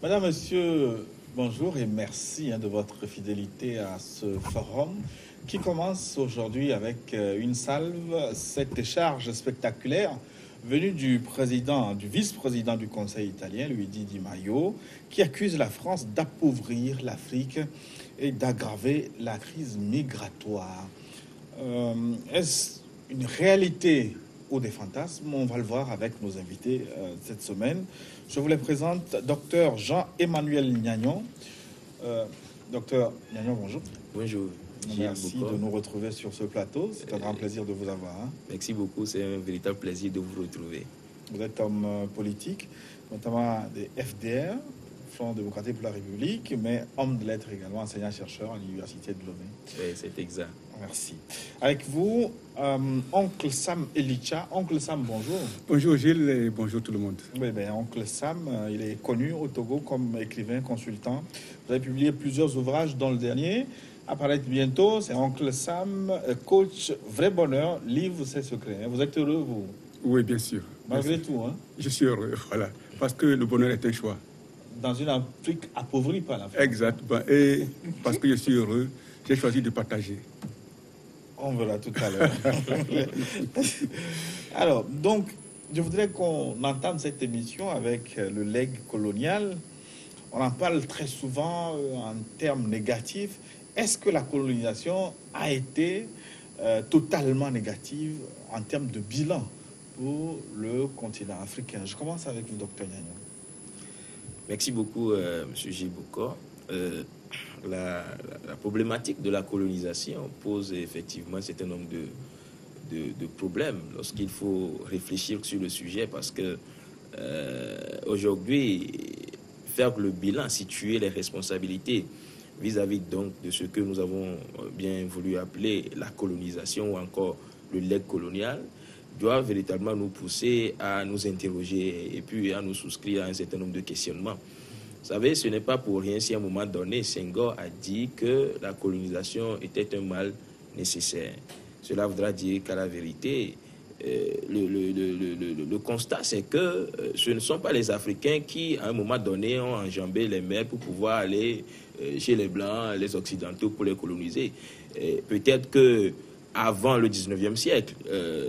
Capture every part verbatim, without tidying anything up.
Madame, Monsieur, bonjour et merci hein, de votre fidélité à ce forum qui commence aujourd'hui avec euh, une salve, cette charge spectaculaire venue du président, du vice-président du Conseil italien, Luigi Di Maio, qui accuse la France d'appauvrir l'Afrique et d'aggraver la crise migratoire. Euh, Est-ce une réalité ou des fantasmes? On va le voir avec nos invités euh, cette semaine. Je vous les présente, docteur Jean-Emmanuel Gnagnon. Euh, docteur Gnagnon, bonjour. Bonjour. Merci de nous retrouver sur ce plateau. C'est un grand plaisir de vous avoir. Hein. Merci beaucoup. C'est un véritable plaisir de vous retrouver. Vous êtes homme euh, politique, notamment des F D R, Front démocratique pour la République, mais homme de lettres également, enseignant-chercheur à l'Université de Lomé. Oui, c'est exact. Merci. Avec vous, euh, oncle Sam Elicha. Oncle Sam, bonjour. Bonjour Gilles et bonjour tout le monde. Oui, ben, oncle Sam, euh, il est connu au Togo comme écrivain, consultant. Vous avez publié plusieurs ouvrages, dont le dernier apparaître bientôt. C'est oncle Sam, euh, coach vrai bonheur, livre ses secrets. Vous êtes heureux, vous? Oui, bien sûr. Malgré bien tout, hein? Je suis heureux, voilà. Parce que le bonheur est un choix. Dans une Afrique appauvrie par la France. Exactement. Et parce que je suis heureux, j'ai choisi de partager. On verra tout à l'heure. Alors, donc, je voudrais qu'on entame cette émission avec le legs colonial. On en parle très souvent euh, en termes négatifs. Est-ce que la colonisation a été euh, totalement négative en termes de bilan pour le continent africain? Je commence avec vous, docteur Gnagnon. Merci beaucoup, euh, M. Gilles Bocor. Euh, la, la, la problématique de la colonisation pose effectivement un certain nombre de, de, de problèmes lorsqu'il faut réfléchir sur le sujet, parce que euh, aujourd'hui, faire le bilan, situer les responsabilités vis-à-vis donc de ce que nous avons bien voulu appeler la colonisation ou encore le legs colonial, doit véritablement nous pousser à nous interroger et puis à nous souscrire à un certain nombre de questionnements. Vous savez, ce n'est pas pour rien si à un moment donné, Senghor a dit que la colonisation était un mal nécessaire. Cela voudra dire qu'à la vérité, euh, le, le, le, le, le constat, c'est que euh, ce ne sont pas les Africains qui, à un moment donné, ont enjambé les mers pour pouvoir aller euh, chez les Blancs, les Occidentaux, pour les coloniser. Peut-être que avant le dix-neuvième siècle, euh,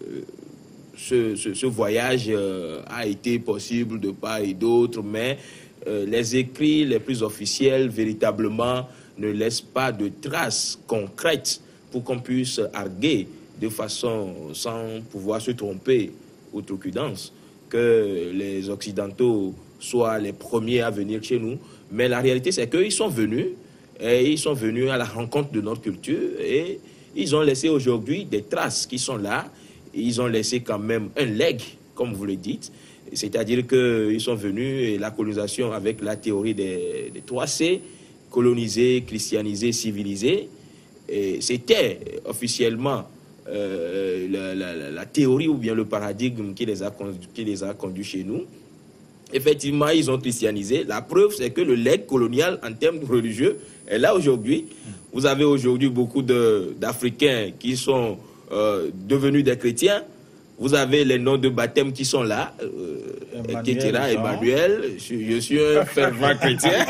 ce, ce, ce voyage euh, a été possible de part et d'autre, mais euh, les écrits les plus officiels, véritablement, ne laissent pas de traces concrètes pour qu'on puisse arguer de façon sans pouvoir se tromper, outrecuidance, que les Occidentaux soient les premiers à venir chez nous. Mais la réalité, c'est qu'ils sont venus, et ils sont venus à la rencontre de notre culture, et ils ont laissé aujourd'hui des traces qui sont là. Ils ont laissé quand même un legs, comme vous le dites. C'est-à-dire qu'ils sont venus, et la colonisation avec la théorie des, des trois C, coloniser, christianiser, civiliser. C'était officiellement euh, la, la, la théorie ou bien le paradigme qui les a conduits, qui les a conduits chez nous. Effectivement, ils ont christianisé. La preuve, c'est que le legs colonial, en termes religieux, est là aujourd'hui. Vous avez aujourd'hui beaucoup d'Africains qui sont euh, devenus des chrétiens. Vous avez les noms de baptême qui sont là, euh, et cetera. Emmanuel, je, je suis un fervent chrétien.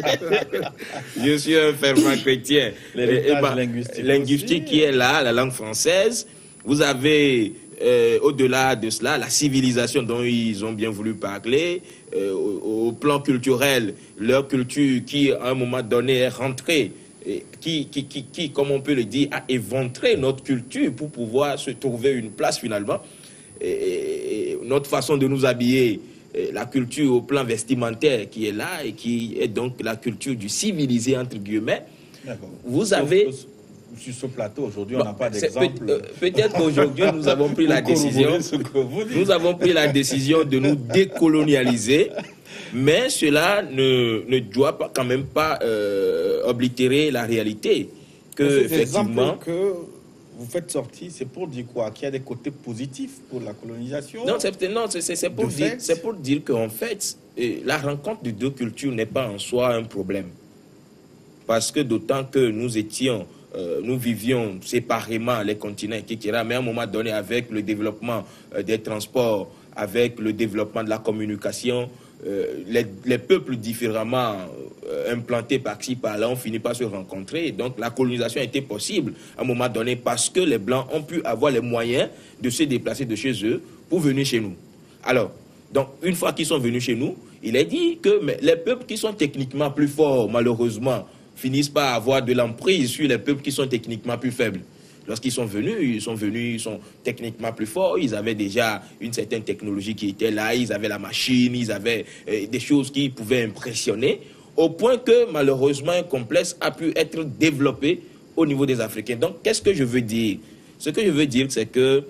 Je suis un fervent chrétien. L'héritage linguistique, linguistique qui est là, la langue française. Vous avez, euh, au-delà de cela, la civilisation dont ils ont bien voulu parler. Euh, au, au plan culturel, leur culture qui, à un moment donné, est rentrée, Qui, qui, qui, qui, comme on peut le dire, a éventré notre culture pour pouvoir se trouver une place finalement. Et, et notre façon de nous habiller, la culture au plan vestimentaire qui est là et qui est donc la culture du civilisé, entre guillemets. Vous avez... Sur ce plateau, aujourd'hui, on n'a pas d'exemple. Peut, euh, peut-être qu'aujourd'hui, nous avons pris la décision... Nous avons pris la décision de nous décolonialiser. Mais cela ne, ne doit pas, quand même pas euh, oblitérer la réalité. Que, effectivement, que vous faites sortir, c'est pour dire quoi? Qu'il y a des côtés positifs pour la colonisation? Non, c'est pour, pour dire qu'en fait, la rencontre de deux cultures n'est pas en soi un problème. Parce que d'autant que nous étions, euh, nous vivions séparément les continents, et cetera. Mais à un moment donné, avec le développement euh, des transports, avec le développement de la communication, euh, les, les peuples différemment euh, implantés par-ci, par-là ont fini par se rencontrer. Donc la colonisation a été possible à un moment donné parce que les Blancs ont pu avoir les moyens de se déplacer de chez eux pour venir chez nous. Alors, donc une fois qu'ils sont venus chez nous, il est dit que mais les peuples qui sont techniquement plus forts, malheureusement, finissent par avoir de l'emprise sur les peuples qui sont techniquement plus faibles. Lorsqu'ils sont venus, ils sont venus, ils sont techniquement plus forts, ils avaient déjà une certaine technologie qui était là, ils avaient la machine, ils avaient euh, des choses qui pouvaient impressionner, au point que malheureusement un complexe a pu être développé au niveau des Africains. Donc qu'est-ce que je veux dire? Ce que je veux dire, c'est que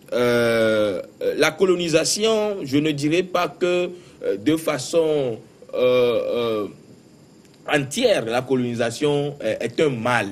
euh, la colonisation, je ne dirais pas que euh, de façon euh, euh, entière, la colonisation euh, est un mal.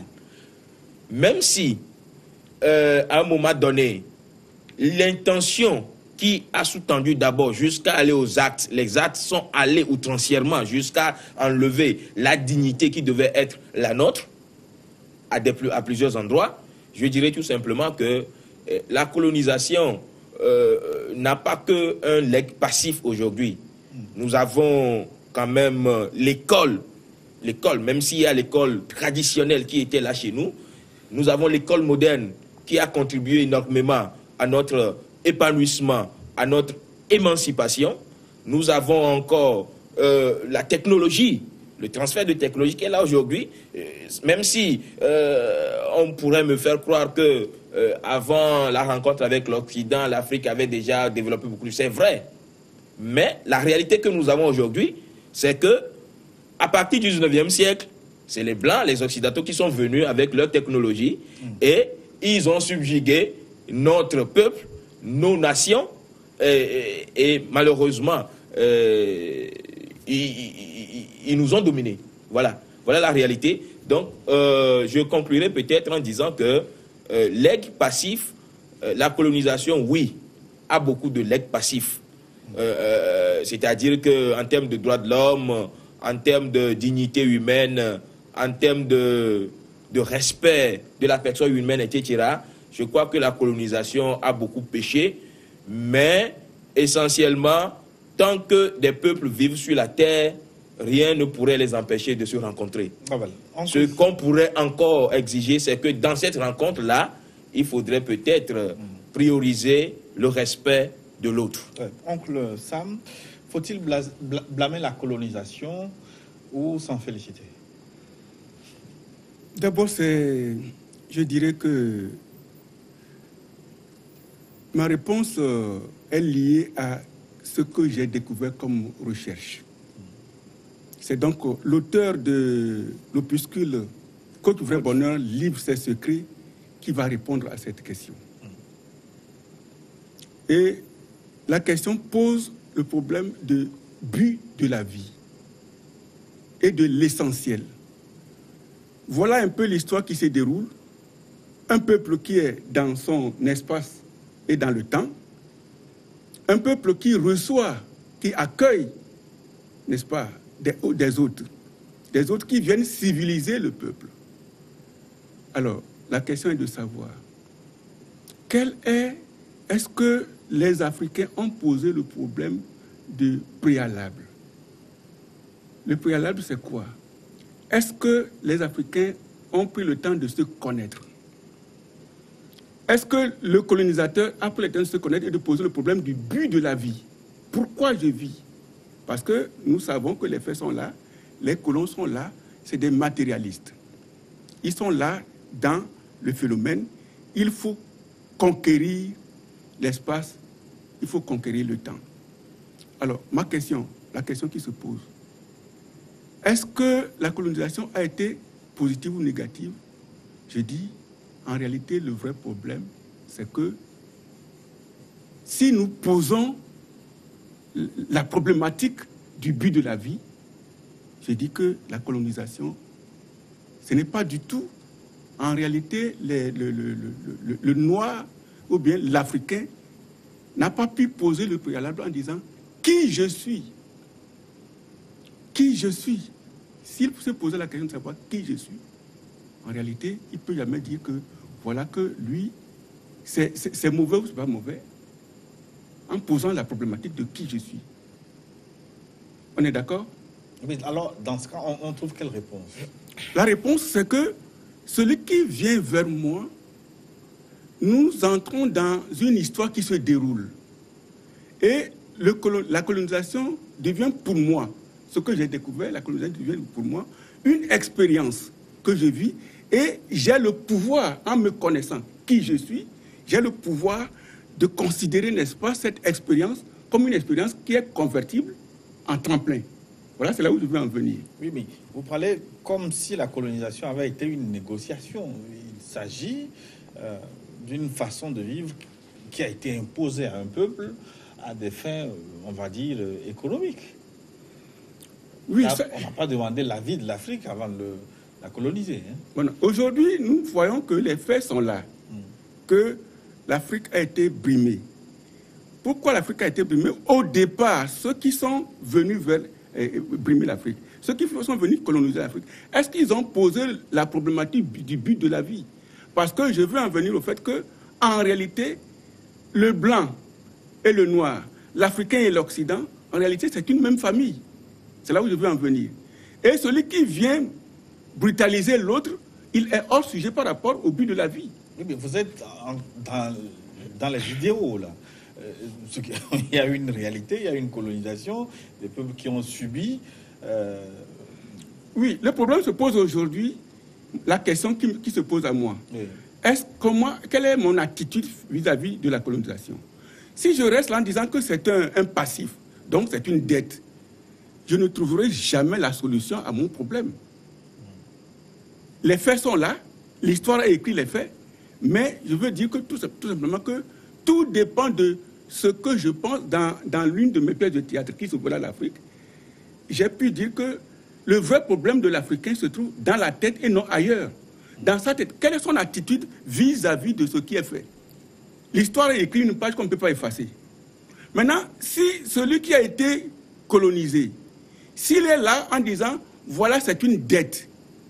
Même si Euh, à un moment donné, l'intention qui a sous-tendu d'abord jusqu'à aller aux actes, les actes sont allés outrancièrement jusqu'à enlever la dignité qui devait être la nôtre à, des, à plusieurs endroits. Je dirais tout simplement que euh, la colonisation euh, n'a pas qu'un legs passif aujourd'hui. Nous avons quand même euh, l'école, l'école, même s'il y a l'école traditionnelle qui était là chez nous, nous avons l'école moderne qui a contribué énormément à notre épanouissement, à notre émancipation. Nous avons encore euh, la technologie, le transfert de technologie qui est là aujourd'hui, euh, même si euh, on pourrait me faire croire que euh, avant la rencontre avec l'Occident, l'Afrique avait déjà développé beaucoup plus. C'est vrai. Mais la réalité que nous avons aujourd'hui, c'est que à partir du dix-neuvième siècle, c'est les Blancs, les Occidentaux qui sont venus avec leur technologie mmh. et ils ont subjugué notre peuple, nos nations, et, et, et malheureusement, euh, ils, ils, ils nous ont dominés. Voilà, voilà la réalité. Donc, euh, je conclurai peut-être en disant que euh, legs passif, euh, la colonisation, oui, a beaucoup de legs passifs. Euh, euh, c'est-à-dire qu'en termes de droits de l'homme, en termes de dignité humaine, en termes de... de respect de la personne humaine, et cetera, je crois que la colonisation a beaucoup péché, mais essentiellement, tant que des peuples vivent sur la terre, rien ne pourrait les empêcher de se rencontrer. Ah voilà. Ce qu'on pourrait encore exiger, c'est que dans cette rencontre-là, il faudrait peut-être mmh. prioriser le respect de l'autre. Ouais. Oncle Sam, faut-il blâmer la colonisation ou s'en féliciter? D'abord, c'est, je dirais que ma réponse euh, est liée à ce que j'ai découvert comme recherche. C'est donc euh, l'auteur de l'opuscule Côte Vrai Bonheur livre ses secrets qui va répondre à cette question. Et la question pose le problème du but de la vie et de l'essentiel. Voilà un peu l'histoire qui se déroule. Un peuple qui est dans son espace et dans le temps. Un peuple qui reçoit, qui accueille, n'est-ce pas, des, des autres. Des autres qui viennent civiliser le peuple. Alors, la question est de savoir, quel est, est-ce que les Africains ont posé le problème de préalable? Le préalable, c'est quoi? Est-ce que les Africains ont pris le temps de se connaître? Est-ce que le colonisateur a pris le temps de se connaître et de poser le problème du but de la vie? Pourquoi je vis? Parce que nous savons que les faits sont là, les colons sont là, c'est des matérialistes. Ils sont là dans le phénomène. Il faut conquérir l'espace, il faut conquérir le temps. Alors, ma question, la question qui se pose, est-ce que la colonisation a été positive ou négative? Je dis, en réalité, le vrai problème, c'est que si nous posons la problématique du but de la vie, je dis que la colonisation, ce n'est pas du tout, en réalité, les, le, le, le, le, le noir ou bien l'Africain n'a pas pu poser le préalable en disant qui je suis. Qui je suis? S'il se posait la question de savoir qui je suis, en réalité, il ne peut jamais dire que voilà que lui, c'est mauvais ou c'est pas mauvais, en posant la problématique de qui je suis. On est d'accord? Mais alors, dans ce cas, on, on trouve quelle réponse? La réponse, c'est que celui qui vient vers moi, nous entrons dans une histoire qui se déroule. Et le, la colonisation devient pour moi, ce que j'ai découvert, la colonisation devient pour moi une expérience que je vis, et j'ai le pouvoir, en me connaissant qui je suis, j'ai le pouvoir de considérer, n'est-ce pas, cette expérience comme une expérience qui est convertible en tremplin. Voilà, c'est là où je veux en venir. Oui, mais vous parlez comme si la colonisation avait été une négociation. Il s'agit euh, d'une façon de vivre qui a été imposée à un peuple à des fins, on va dire, économiques. Oui, Là, ça... On n'a pas demandé l'avis de l'Afrique avant de le, la coloniser. Hein. Voilà. Aujourd'hui, nous voyons que les faits sont là, mm. que l'Afrique a été brimée. Pourquoi l'Afrique a été brimée? Au départ, ceux qui sont venus vers, eh, brimer l'Afrique, ceux qui sont venus coloniser l'Afrique, est-ce qu'ils ont posé la problématique du but de la vie? Parce que je veux en venir au fait que, en réalité, le blanc et le noir, l'Africain et l'Occident, en réalité, c'est une même famille. C'est là où je veux en venir. Et celui qui vient brutaliser l'autre, il est hors sujet par rapport au but de la vie. Oui, mais vous êtes en, dans, dans les idéaux, là. Euh, il y a une réalité, il y a une colonisation, des peuples qui ont subi. Euh... Oui, le problème se pose aujourd'hui, la question qui, qui se pose à moi. Oui. Est-ce, comment, quelle est mon attitude vis-à-vis de la colonisation? Si je reste là en disant que c'est un, un passif, donc c'est une dette, je ne trouverai jamais la solution à mon problème. Les faits sont là, l'histoire a écrit les faits, mais je veux dire que tout, tout simplement que tout dépend de ce que je pense dans, dans l'une de mes pièces de théâtre qui s'ouvre à l'Afrique. J'ai pu dire que le vrai problème de l'Africain se trouve dans la tête et non ailleurs. Dans sa tête, quelle est son attitude vis-à-vis de ce qui est fait? L'histoire est écrite une page qu'on ne peut pas effacer. Maintenant, si celui qui a été colonisé, s'il est là en disant, voilà, c'est une dette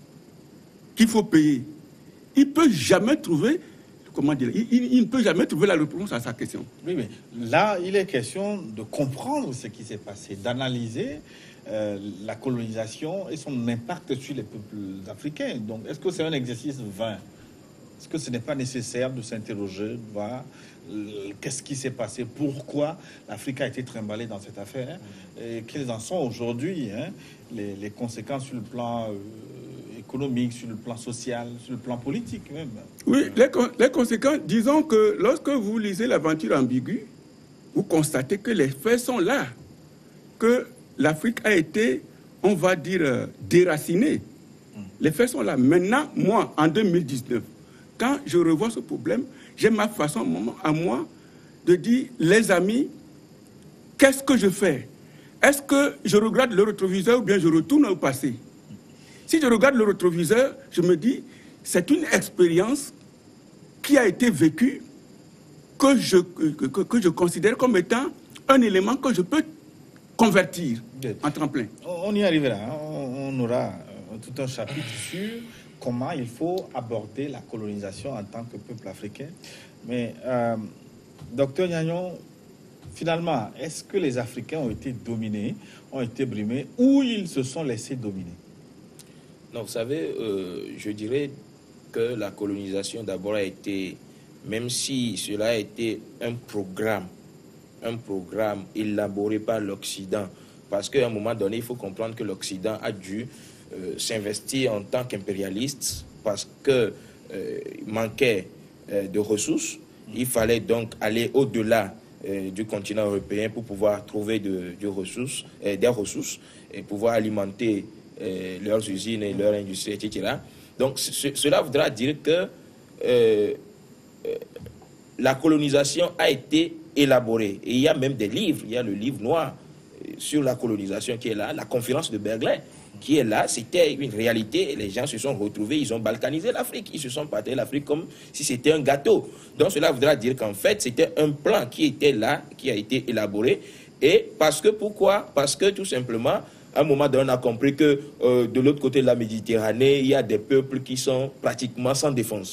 qu'il faut payer, il ne peut jamais trouver, comment dire, il, il, il ne peut jamais trouver la réponse à sa question. Oui, mais là, il est question de comprendre ce qui s'est passé, d'analyser euh, la colonisation et son impact sur les peuples africains. Donc, est-ce que c'est un exercice vain? Est-ce que ce n'est pas nécessaire de s'interroger, de voir euh, qu'est-ce qui s'est passé, pourquoi l'Afrique a été trimballée dans cette affaire, et quelles en sont aujourd'hui hein, les, les conséquences sur le plan euh, économique, sur le plan social, sur le plan politique même? Oui, les, les conséquences, disons que lorsque vous lisez l'aventure ambiguë, vous constatez que les faits sont là, que l'Afrique a été, on va dire, euh, déracinée. Mm. Les faits sont là. Maintenant, moi, en deux mille dix-neuf, quand je revois ce problème, j'ai ma façon à moi de dire, les amis, qu'est-ce que je fais? Est-ce que je regarde le rétroviseur ou bien je retourne au passé? Si je regarde le rétroviseur, je me dis, c'est une expérience qui a été vécue que je, que, que je considère comme étant un élément que je peux convertir en tremplin. On y arrivera. On, on aura tout un chapitre sur comment il faut aborder la colonisation en tant que peuple africain. Mais, euh, docteur Gnagnon, finalement, est-ce que les Africains ont été dominés, ont été brimés, ou ils se sont laissés dominer? Non, vous savez, euh, je dirais que la colonisation d'abord a été, même si cela a été un programme, un programme élaboré par l'Occident, parce qu'à un moment donné, il faut comprendre que l'Occident a dû euh, s'investir en tant qu'impérialiste parce qu'il euh, manquait euh, de ressources. Il fallait donc aller au-delà euh, du continent européen pour pouvoir trouver de, de ressources, euh, des ressources et pouvoir alimenter euh, leurs usines et leurs industries, et cetera. Donc, ce, cela voudra dire que euh, euh, la colonisation a été élaborée. Et il y a même des livres, il y a le livre noir sur la colonisation qui est là, la conférence de Berlin qui est là, c'était une réalité, et les gens se sont retrouvés, ils ont balkanisé l'Afrique, ils se sont partagés l'Afrique comme si c'était un gâteau. Donc cela voudra dire qu'en fait, c'était un plan qui était là, qui a été élaboré, et parce que, pourquoi? Parce que tout simplement, à un moment donné, on a compris que euh, de l'autre côté de la Méditerranée, il y a des peuples qui sont pratiquement sans défense.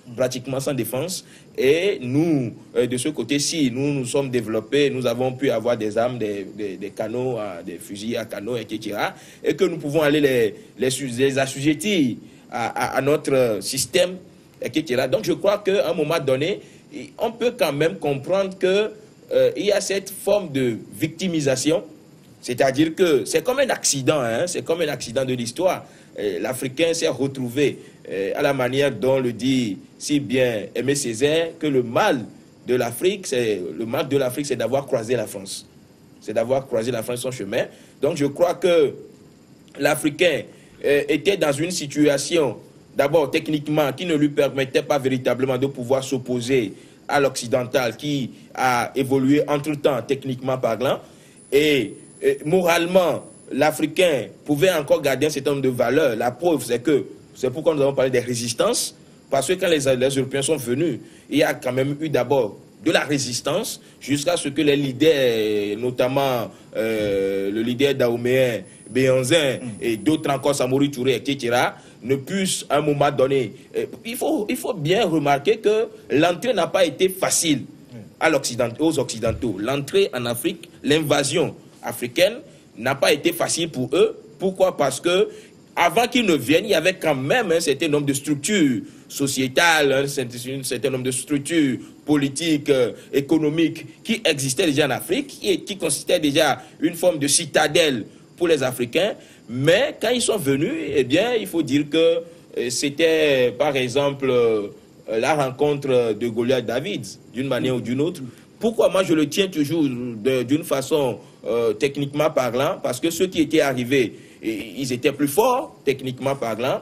pratiquement sans défense. Et nous, euh, de ce côté-ci, nous nous sommes développés, nous avons pu avoir des armes, des, des, des canons, des fusils à canons, et cetera. Et que nous pouvons aller les, les, les assujettir à, à, à notre système, et cetera. Donc je crois qu'à un moment donné, on peut quand même comprendre qu'il euh, y a cette forme de victimisation, c'est-à-dire que c'est comme un accident, hein, c'est comme un accident de l'histoire. L'Africain s'est retrouvé euh, à la manière dont le dit si bien Aimé Césaire, que le mal de l'Afrique, c'est le mal de l'Afrique, c'est d'avoir croisé la France. C'est d'avoir croisé la France son chemin. Donc je crois que l'Africain euh, était dans une situation, d'abord techniquement, qui ne lui permettait pas véritablement de pouvoir s'opposer à l'occidental, qui a évolué entre-temps, techniquement parlant, et, et moralement, l'Africain pouvait encore garder un certain nombre de valeurs. La preuve, c'est que, c'est pourquoi nous avons parlé des résistances, parce que quand les, les Européens sont venus, il y a quand même eu d'abord de la résistance, jusqu'à ce que les leaders, notamment euh, le leader dahoméen, Béhanzin, mm. et d'autres encore, Samori Touré, et cetera, ne puissent à un moment donné... Euh, il, faut, il faut bien remarquer que l'entrée n'a pas été facile à l'Occident, aux Occidentaux. L'entrée en Afrique, l'invasion africaine, n'a pas été facile pour eux. Pourquoi? Parce que avant qu'ils ne viennent, il y avait quand même un certain nombre de structures sociétales, un certain nombre de structures politiques, euh, économiques qui existaient déjà en Afrique et qui constituaient déjà une forme de citadelle pour les Africains. Mais quand ils sont venus, eh bien, il faut dire que euh, c'était, par exemple, euh, la rencontre de Goliath-David, d'une manière ou d'une autre. Pourquoi moi je le tiens toujours d'une façon euh, techniquement parlant? Parce que ceux qui étaient arrivés, et, ils étaient plus forts techniquement parlant,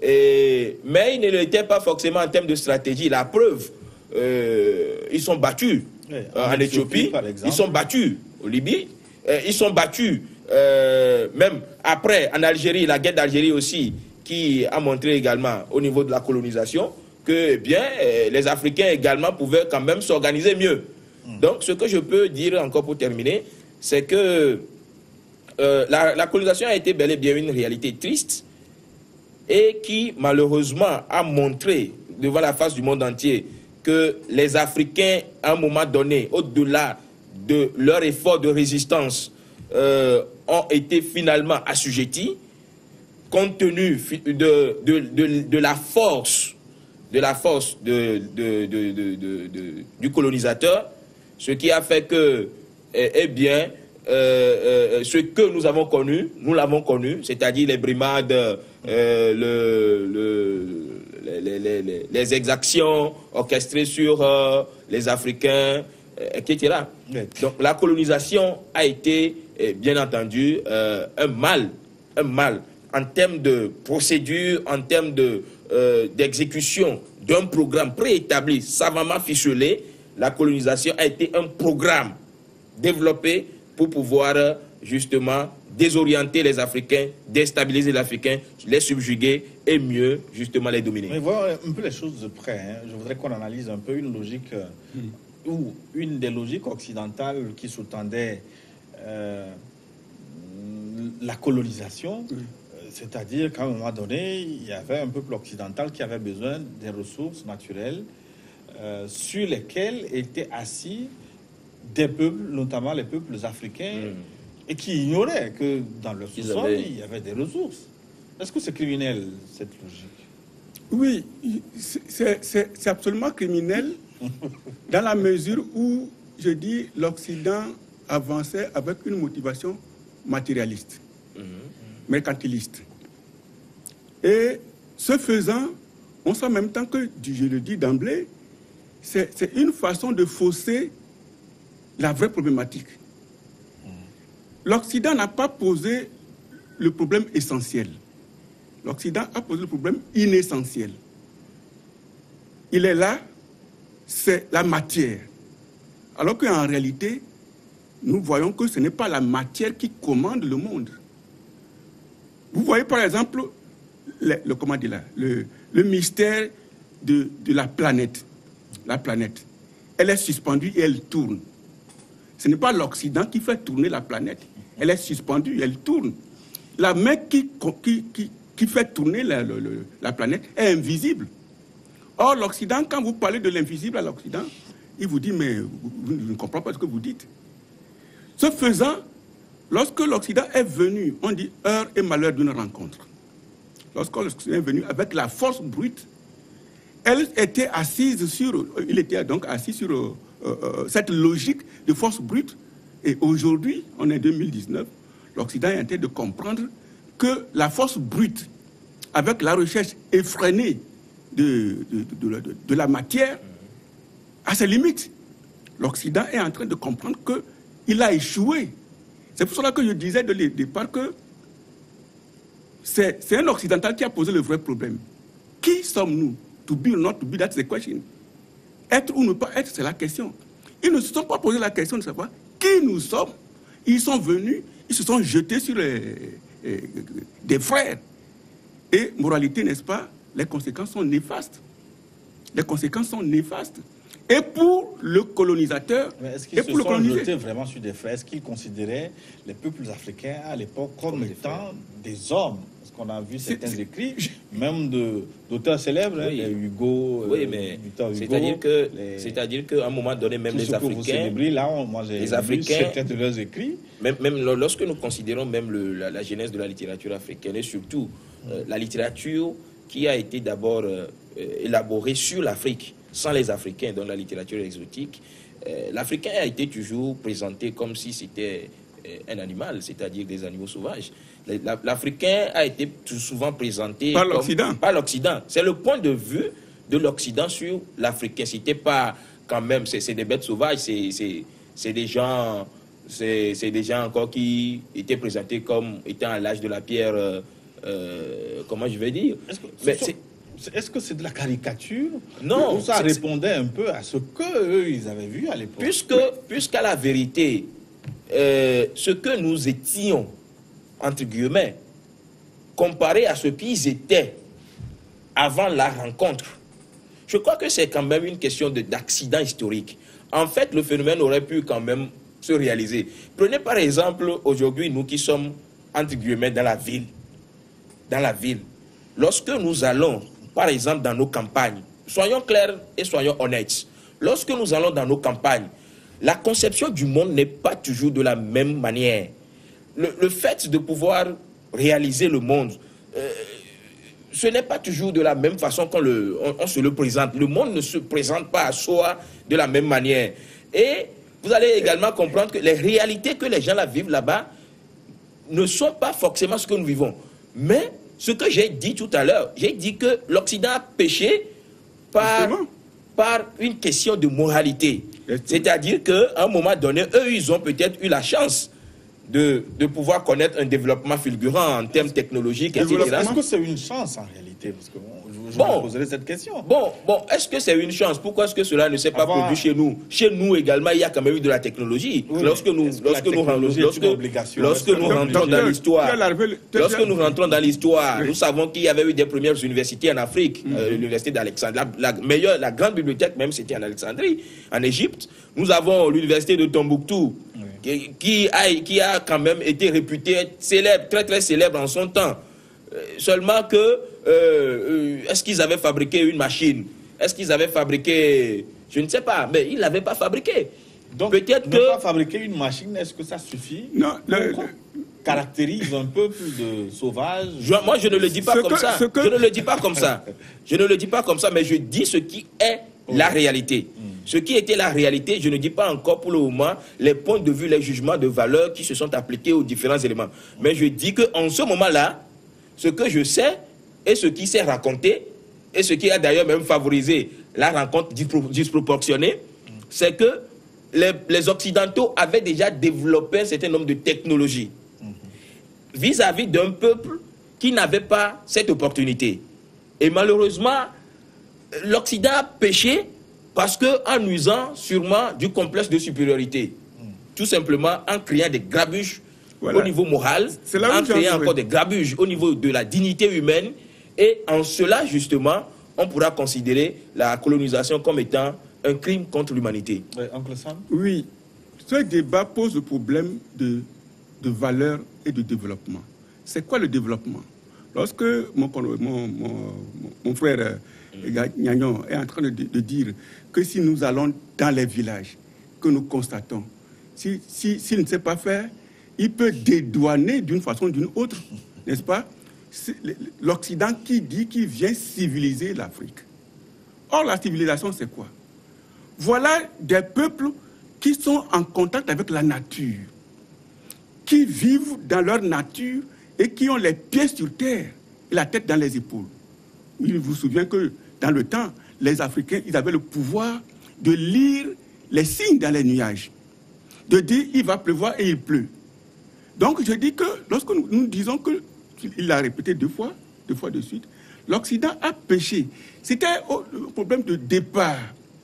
et, mais ils ne l'étaient pas forcément en termes de stratégie. La preuve, euh, ils sont battus oui, en, euh, en Éthiopie, par exemple. Ils sont battus au Libye, euh, ils sont battus euh, même après en Algérie, la guerre d'Algérie aussi, qui a montré également au niveau de la colonisation que eh bien, euh, les Africains également pouvaient quand même s'organiser mieux. Donc, ce que je peux dire encore pour terminer, c'est que euh, la, la colonisation a été bel et bien une réalité triste et qui, malheureusement, a montré devant la face du monde entier que les Africains, à un moment donné, au-delà de leur effort de résistance, euh, ont été finalement assujettis, compte tenu de, de, de, de la force, de la force de, de, de, de, de, de, du colonisateur. Ce qui a fait que, eh, eh bien, euh, euh, ce que nous avons connu, nous l'avons connu, c'est-à-dire les brimades, euh, le, le, les, les, les, les exactions orchestrées sur euh, les Africains, et cetera. Oui. Donc la colonisation a été, eh, bien entendu, euh, un mal, un mal en termes de procédure, en termes de, euh, d'exécution d'un programme préétabli, savamment ficelé. La colonisation a été un programme développé pour pouvoir justement désorienter les Africains, déstabiliser les Africains, les subjuguer et mieux justement les dominer. Mais voyons un peu les choses de près. Hein. Je voudrais qu'on analyse un peu une logique euh, mm. ou une des logiques occidentales qui sous-tendaient euh, la colonisation. Mm. C'est-à-dire qu'à un moment donné, il y avait un peuple occidental qui avait besoin des ressources naturelles Euh, sur lesquels étaient assis des peuples, notamment les peuples africains, mmh. et qui ignoraient que dans le sous-sol, avaient... il y avait des ressources. Est-ce que c'est criminel, cette logique? Oui, c'est absolument criminel dans la mesure où, je dis, l'Occident avançait avec une motivation matérialiste, mmh. mercantiliste. Et ce faisant, on sait en même temps que, je le dis d'emblée, c'est une façon de fausser la vraie problématique. L'Occident n'a pas posé le problème essentiel. L'Occident a posé le problème inessentiel. Il est là, c'est la matière. Alors qu'en réalité, nous voyons que ce n'est pas la matière qui commande le monde. Vous voyez par exemple le, le, comment dire là, le, le mystère de, de la planète. La planète, elle est suspendue et elle tourne. Ce n'est pas l'Occident qui fait tourner la planète. Elle est suspendue et elle tourne. La main qui, qui, qui, qui fait tourner la, la, la planète est invisible. Or, l'Occident, quand vous parlez de l'invisible à l'Occident, il vous dit, mais vous ne comprenez pas ce que vous dites. Ce faisant, lorsque l'Occident est venu, on dit heure et malheur d'une rencontre. Lorsque l'Occident est venu avec la force brute, elle était assise sur, il était donc assis sur euh, euh, cette logique de force brute. Et aujourd'hui, on est en deux mille dix-neuf, l'Occident est en train de comprendre que la force brute, avec la recherche effrénée de, de, de, de, de la matière, a ses limites. L'Occident est en train de comprendre qu'il a échoué. C'est pour cela que je disais dès le départ que c'est, c'est un occidental qui a posé le vrai problème. Qui sommes-nous? To be or not to be, that's the question. Être ou ne pas être, c'est la question. Ils ne se sont pas posé la question de savoir qui nous sommes. Ils sont venus, ils se sont jetés sur les, les, des frères. Et moralité, n'est-ce pas, les conséquences sont néfastes. Les conséquences sont néfastes. Et pour le colonisateur, mais est-ce qu'ils et se pour le sont colonisé. jetés vraiment sur des frères? Est-ce qu'ils considéraient les peuples africains à l'époque comme, comme étant des, des hommes? Parce qu'on a vu certains c'est, écrits, c'est, même de, d'auteurs célèbres, oui. hein, Hugo, oui, mais Hugo, c'est-à-dire que, les, c'est-à-dire qu'à un moment donné, même les Africains, vous célébrez, là, on, moi j'ai les Africains, certains de leurs écrits. Même, même lorsque nous considérons même le, la, la genèse de la littérature africaine et surtout mm. euh, la littérature qui a été d'abord euh, élaborée sur l'Afrique, sans les Africains dans la littérature exotique, euh, l'Africain a été toujours présenté comme si c'était euh, un animal, c'est-à-dire des animaux sauvages. L'Africain a été tout souvent présenté par l'Occident. Par l'Occident. C'est le point de vue de l'Occident sur l'Africain. C'était pas quand même, c'est, c'est des bêtes sauvages, c'est, c'est, c'est des gens, c'est, c'est des gens encore qui étaient présentés comme étant à l'âge de la pierre. Euh, euh, comment je vais dire? Est-ce que, Mais c'est, est-ce que c'est de la caricature? Non. Ou ça répondait un peu à ce qu'eux, ils avaient vu à l'époque? Puisque, puisqu'à la vérité, euh, ce que nous étions, entre guillemets, comparé à ce qu'ils étaient avant la rencontre, je crois que c'est quand même une question de, d'accident historique. En fait, le phénomène aurait pu quand même se réaliser. Prenez par exemple, aujourd'hui, nous qui sommes, entre guillemets, dans la ville. Dans la ville. Lorsque nous allons, par exemple, dans nos campagnes, soyons clairs et soyons honnêtes. Lorsque nous allons dans nos campagnes, la conception du monde n'est pas toujours de la même manière. Le, le fait de pouvoir réaliser le monde, euh, ce n'est pas toujours de la même façon qu'on le, on, on se le présente. Le monde ne se présente pas à soi de la même manière. Et vous allez également comprendre que les réalités que les gens là vivent là-bas ne sont pas forcément ce que nous vivons. Mais ce que j'ai dit tout à l'heure, j'ai dit que l'Occident a péché par, par une question de moralité. C'est-à-dire qu'à un moment donné, eux, ils ont peut-être eu la chance de, de pouvoir connaître un développement fulgurant en termes technologiques, et cetera. Est-ce que c'est une chance en réalité? Parce que bon, je bon, me poserai cette question. Bon, bon, est-ce que c'est une chance? Pourquoi est-ce que cela ne s'est pas Avoir... produit chez nous? Chez nous également, il y a quand même eu de la technologie. Oui, lorsque nous, lorsque nous, lorsque, lorsque nous rentrons dans l'histoire, lorsque nous rentrons dans l'histoire, nous savons qu'il y avait eu des premières universités en Afrique, mm-hmm. euh, l'université d'Alexandrie, la, la meilleure, la grande bibliothèque même, c'était en Alexandrie, en Égypte. Nous avons l'université de Tombouctou, oui. qui, qui, a, qui a quand même été réputée célèbre, très très célèbre en son temps. Euh, seulement que, euh, euh, est-ce qu'ils avaient fabriqué une machine? Est-ce qu'ils avaient fabriqué, je ne sais pas, mais ils ne l'avaient pas fabriqué. Donc, peut-être ne que... pas fabriquer une machine, est-ce que ça suffit? Non, le, le... caractérise un peuple de sauvage. Je, moi, je ne le dis pas ce comme que, ça. Que... Je ne le dis pas comme ça. Je ne le dis pas comme ça, mais je dis ce qui est oui. la réalité. Mm. Ce qui était la réalité, je ne dis pas encore pour le moment les points de vue, les jugements de valeur qui se sont appliqués aux différents éléments. Mais je dis qu'en ce moment-là, ce que je sais et ce qui s'est raconté, et ce qui a d'ailleurs même favorisé la rencontre disproportionnée, c'est que les, les Occidentaux avaient déjà développé un certain nombre de technologies vis-à-vis d'un peuple qui n'avait pas cette opportunité. Et malheureusement, l'Occident a péché parce qu'en usant sûrement du complexe de supériorité, tout simplement en créant des grabuges voilà. au niveau moral, en créant encore des grabuges au niveau de la dignité humaine, et en cela justement, on pourra considérer la colonisation comme étant un crime contre l'humanité. Oui, Oncle Sam ? Oui, ce débat pose le problème de, de valeur et de développement. C'est quoi le développement ? Lorsque mon, mon, mon, mon frère Gnagnon est en train de, de dire que si nous allons dans les villages, que nous constatons, s'il si, si, ne sait pas faire, il peut dédouaner d'une façon ou d'une autre, n'est-ce pas? L'Occident qui dit qu'il vient civiliser l'Afrique. Or, la civilisation, c'est quoi? Voilà des peuples qui sont en contact avec la nature, qui vivent dans leur nature et qui ont les pieds sur terre et la tête dans les épaules. Il vous souvient que dans le temps, les Africains, ils avaient le pouvoir de lire les signes dans les nuages, de dire il va pleuvoir et il pleut. Donc je dis que lorsque nous, nous disons que, il l'a répété deux fois, deux fois de suite, l'Occident a péché. C'était le problème de départ.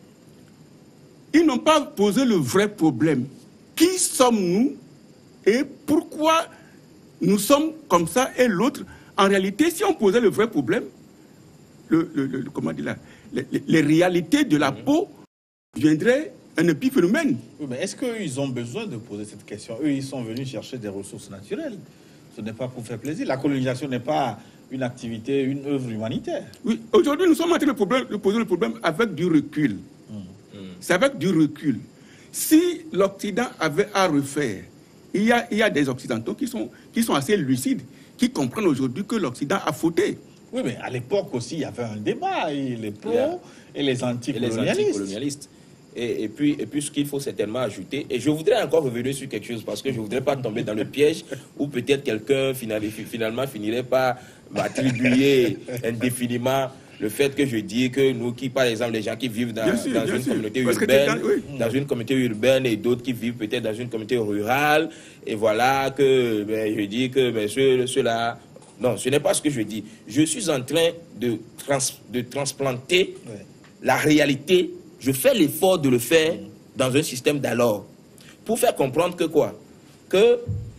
Ils n'ont pas posé le vrai problème. Qui sommes-nous et pourquoi nous sommes comme ça et l'autre? En réalité, si on posait le vrai problème, le, le, le, comment dire là, les, les, les réalités de la peau viendraient un épiphénomène. Oui, mais est-ce qu'ils ont besoin de poser cette question? Eux, ils sont venus chercher des ressources naturelles. Ce n'est pas pour faire plaisir. La colonisation n'est pas une activité, une œuvre humanitaire. Oui, aujourd'hui, nous sommes en train de, problème, de poser le problème avec du recul. Mmh. Mmh. C'est avec du recul. Si l'Occident avait à refaire, il y a, il y a des Occidentaux qui sont, qui sont assez lucides, qui comprennent aujourd'hui que l'Occident a fauté. Oui, mais à l'époque aussi, il y avait un débat, et les pros et les anticolonialistes. Et, et puis, et puis ce qu'il faut certainement ajouter, et je voudrais encore revenir sur quelque chose, parce que je ne voudrais pas tomber dans le piège où peut-être quelqu'un finalement finirait par m'attribuer indéfiniment le fait que je dis que nous qui, par exemple, les gens qui vivent dans, sûr, dans une sûr. communauté parce urbaine, dans, oui. dans une communauté urbaine et d'autres qui vivent peut-être dans une communauté rurale, et voilà que ben, je dis que ben, ceux, ceux-là... Non, ce n'est pas ce que je dis. Je suis en train de, trans, de transplanter oui. la réalité. Je fais l'effort de le faire dans un système d'alors. Pour faire comprendre que quoi? Que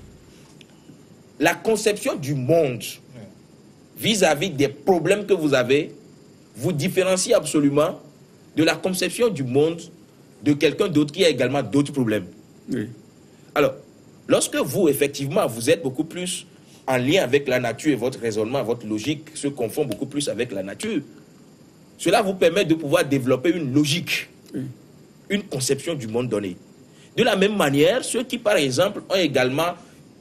la conception du monde vis-à-vis des problèmes que vous avez vous différencie absolument de la conception du monde de quelqu'un d'autre qui a également d'autres problèmes. Oui. Alors, lorsque vous, effectivement, vous êtes beaucoup plus en lien avec la nature et votre raisonnement, votre logique se confond beaucoup plus avec la nature, cela vous permet de pouvoir développer une logique, oui. une conception du monde donné. De la même manière, ceux qui, par exemple, ont également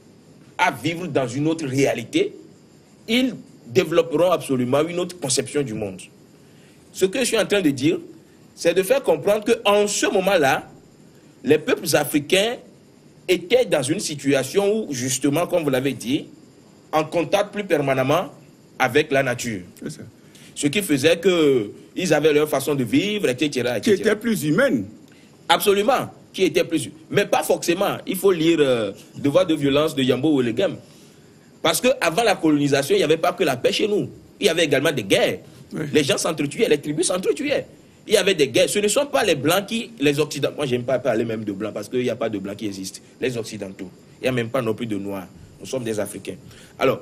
à vivre dans une autre réalité, ils développeront absolument une autre conception du monde. Ce que je suis en train de dire, c'est de faire comprendre qu'en ce moment-là, les peuples africains étaient dans une situation où, justement, comme vous l'avez dit, en contact plus permanemment avec la nature. C'est ça. Ce qui faisait qu'ils avaient leur façon de vivre, et cetera, et cetera. Qui était plus humaine. Absolument, qui était plus humaine. Mais pas forcément. Il faut lire euh, Devoir de violence de Yambo Oueleghem. Parce qu'avant la colonisation, il n'y avait pas que la paix chez nous. Il y avait également des guerres. Oui. Les gens s'entretuaient, les tribus s'entretuaient. Il y avait des guerres. Ce ne sont pas les Blancs qui... Les Occidentaux... Moi, je n'aime pas parler même de Blancs parce qu'il n'y a pas de Blancs qui existent. Les Occidentaux. Il n'y a même pas non plus de Noirs. Nous sommes des Africains. Alors,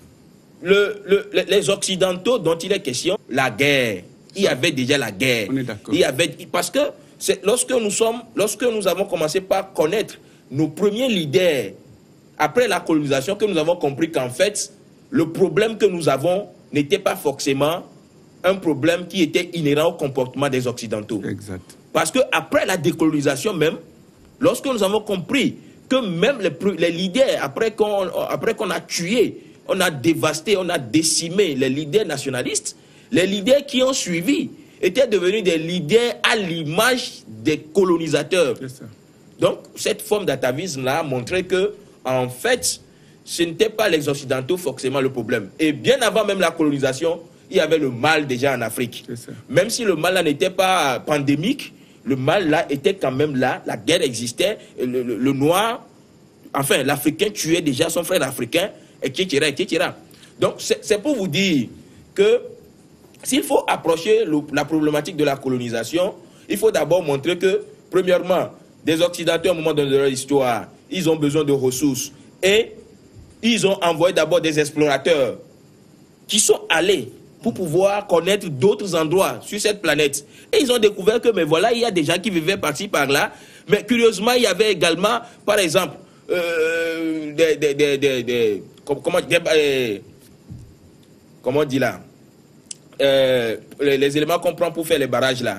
le, le, les Occidentaux dont il est question, la guerre. Il y avait déjà la guerre. On est d'accord. Il y avait... Parce que lorsque nous sommes... Lorsque nous avons commencé par connaître nos premiers leaders, après la colonisation, que nous avons compris qu'en fait, le problème que nous avons n'était pas forcément un problème qui était inhérent au comportement des Occidentaux. Exact. Parce qu'après la décolonisation même, lorsque nous avons compris que même les, les leaders, après qu'on après qu'on a tué, on a dévasté, on a décimé les leaders nationalistes, les leaders qui ont suivi étaient devenus des leaders à l'image des colonisateurs. C'est ça. Donc, cette forme d'atavisme-là a montré que, en fait, ce n'était pas les Occidentaux forcément le problème. Et bien avant même la colonisation, il y avait le mal déjà en Afrique. Même si le mal là n'était pas pandémique, le mal là était quand même là, la guerre existait, le, le, le noir, enfin l'Africain tuait déjà son frère africain, et cetera, et cetera. Donc c'est pour vous dire que s'il faut approcher le, la problématique de la colonisation, il faut d'abord montrer que, premièrement, des Occidentaux, à un moment donné de leur histoire, ils ont besoin de ressources. Et ils ont envoyé d'abord des explorateurs qui sont allés pour pouvoir connaître d'autres endroits sur cette planète. Et ils ont découvert que, mais voilà, il y a des gens qui vivaient par-ci, par-là. Mais curieusement, il y avait également, par exemple, euh, des, des, des, des, des, comment, des, euh, comment on dit là, euh, les, les éléments qu'on prend pour faire les barrages là,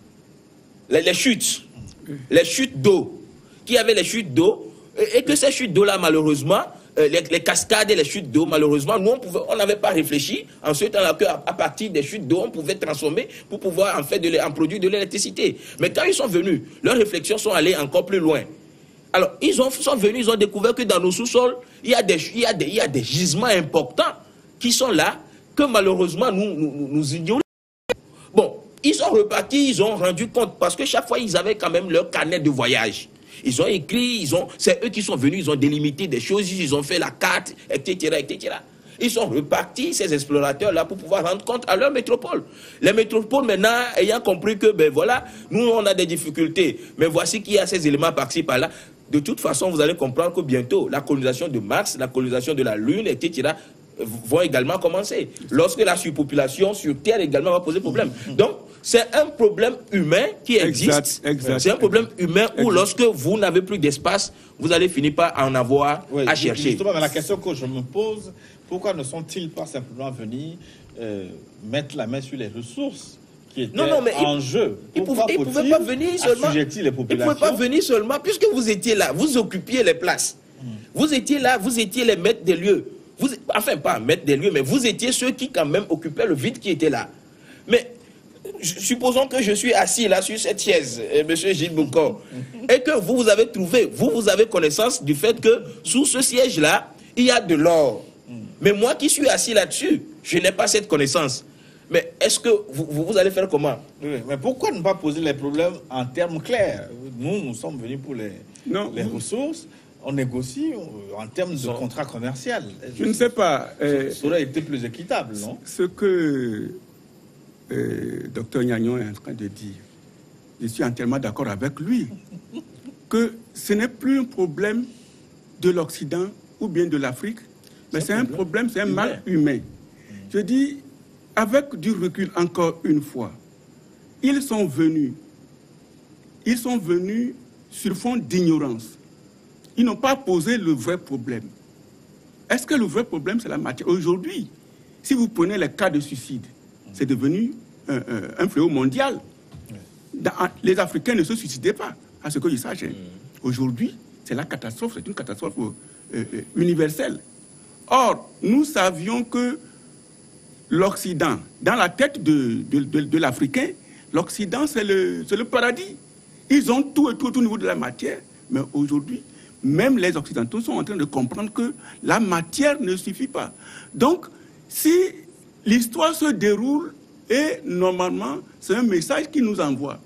les, les chutes, les chutes d'eau, qu'il y avait les chutes d'eau, et, et que ces chutes d'eau là, malheureusement, euh, les, les cascades et les chutes d'eau, malheureusement, nous on n'avait pas réfléchi en ce temps-là qu'à à partir des chutes d'eau, on pouvait transformer pour pouvoir en, fait de, en produire de l'électricité. Mais quand ils sont venus, leurs réflexions sont allées encore plus loin. Alors, ils ont, sont venus, ils ont découvert que dans nos sous-sols, il y a des, il y a des, il y a des gisements importants qui sont là, que malheureusement, nous, nous, nous ignorons. Bon, ils sont repartis, ils ont rendu compte, parce que chaque fois, ils avaient quand même leur carnet de voyage. Ils ont écrit, ils ont, c'est eux qui sont venus, ils ont délimité des choses, ils ont fait la carte, et cetera, et cetera. Ils sont repartis, ces explorateurs-là, pour pouvoir rendre compte à leur métropole. Les métropoles, maintenant, ayant compris que, ben voilà, nous, on a des difficultés, mais voici qu'il y a ces éléments par-ci, par-là. De toute façon, vous allez comprendre que bientôt, la colonisation de Mars, la colonisation de la Lune, et cetera, vont également commencer. Lorsque la surpopulation sur Terre également va poser problème. Donc, c'est un problème humain qui existe. C'est un problème humain où, exact, lorsque vous n'avez plus d'espace, vous allez finir par en avoir oui, à chercher. Justement, mais la question que je me pose, pourquoi ne sont-ils pas simplement venus euh, mettre la main sur les ressources qui étaient non, non, mais en il, jeu? Ils ne pouvaient, pouvaient pas venir seulement. Les populations? Ils ne pouvaient pas venir seulement, puisque vous étiez là, vous occupiez les places. Hmm. Vous étiez là, vous étiez les maîtres des lieux. Vous, enfin, pas maître des lieux, mais vous étiez ceux qui, quand même, occupaient le vide qui était là. Mais, supposons que je suis assis là sur cette chaise, eh, monsieur Gilles Bocor, et que vous, vous avez trouvé, vous, vous avez connaissance du fait que sous ce siège-là, il y a de l'or. Mais moi qui suis assis là-dessus, je n'ai pas cette connaissance. Mais est-ce que vous, vous, vous allez faire comment? Oui, mais pourquoi ne pas poser les problèmes en termes clairs? Nous, nous sommes venus pour les, non, les ressources. On négocie en termes de contrat commercial. Je ne sais pas. Euh, ça aurait été plus équitable, non? Ce que euh, docteur Gnagnon est en train de dire, je suis entièrement d'accord avec lui, que ce n'est plus un problème de l'Occident ou bien de l'Afrique, mais c'est un problème, c'est un mal humain. Je dis, avec du recul encore une fois, ils sont venus, ils sont venus sur fond d'ignorance. Ils n'ont pas posé le vrai problème. Est-ce que le vrai problème, c'est la matière? Aujourd'hui, si vous prenez les cas de suicide, c'est devenu un, un, un fléau mondial. Dans, les Africains ne se suicidaient pas, à ce que je sache. Aujourd'hui, c'est la catastrophe, c'est une catastrophe euh, euh, universelle. Or, nous savions que l'Occident, dans la tête de, de, de, de l'Africain, l'Occident, c'est le, c'est le paradis. Ils ont tout et tout au niveau de la matière, mais aujourd'hui, même les Occidentaux sont en train de comprendre que la matière ne suffit pas. Donc, si l'histoire se déroule, et normalement, c'est un message qui nous envoie.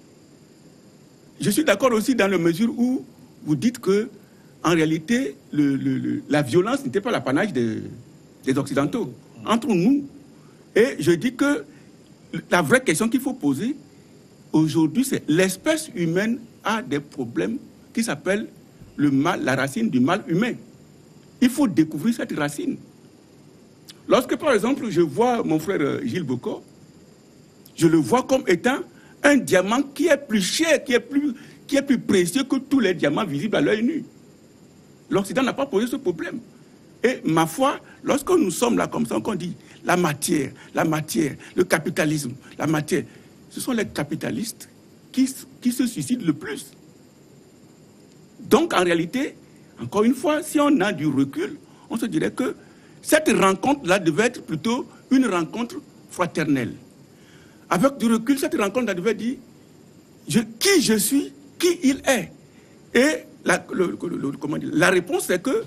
Je suis d'accord aussi dans la mesure où vous dites que, en réalité, le, le, le, la violence n'était pas l'apanage des, des Occidentaux. Entre nous. Et je dis que la vraie question qu'il faut poser aujourd'hui, c'est l'espèce humaine a des problèmes qui s'appellent le mal, la racine du mal humain. Il faut découvrir cette racine. Lorsque, par exemple, je vois mon frère Gilles Bocor, je le vois comme étant un diamant qui est plus cher, qui est plus, qui est plus précieux que tous les diamants visibles à l'œil nu. L'Occident n'a pas posé ce problème. Et ma foi, lorsque nous sommes là comme ça, qu'on dit la matière, la matière, le capitalisme, la matière, ce sont les capitalistes qui, qui se suicident le plus. Donc, en réalité, encore une fois, si on a du recul, on se dirait que cette rencontre-là devait être plutôt une rencontre fraternelle. Avec du recul, cette rencontre-là devait dire je, qui je suis, qui il est. Et la, le, le, le, comment dire, la réponse, c'est que